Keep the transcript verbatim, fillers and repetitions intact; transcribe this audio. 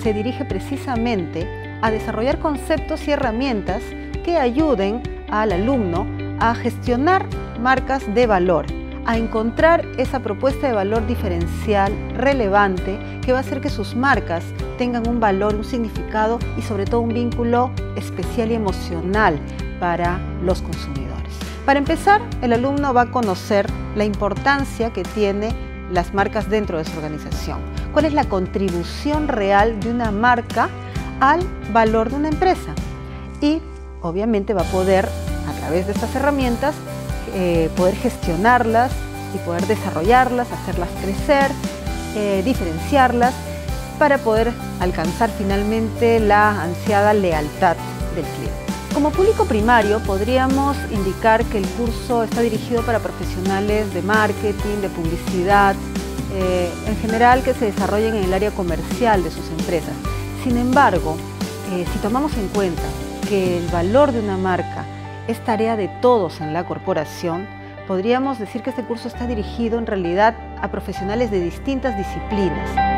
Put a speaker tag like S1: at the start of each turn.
S1: se dirige precisamente a desarrollar conceptos y herramientas que ayuden al alumno a gestionar marcas de valor, a encontrar esa propuesta de valor diferencial, relevante, que va a hacer que sus marcas tengan un valor, un significado y sobre todo un vínculo especial y emocional para los consumidores. Para empezar, el alumno va a conocer la importancia que tiene las marcas dentro de su organización. ¿Cuál es la contribución real de una marca al valor de una empresa? Y obviamente va a poder, a través de estas herramientas, eh, poder gestionarlas y poder desarrollarlas, hacerlas crecer, eh, diferenciarlas para poder alcanzar finalmente la ansiada lealtad del cliente. Como público primario podríamos indicar que el curso está dirigido para profesionales de marketing, de publicidad, eh, en general que se desarrollen en el área comercial de sus empresas. Sin embargo, eh, si tomamos en cuenta que el valor de una marca es tarea de todos en la corporación, podríamos decir que este curso está dirigido en realidad a profesionales de distintas disciplinas.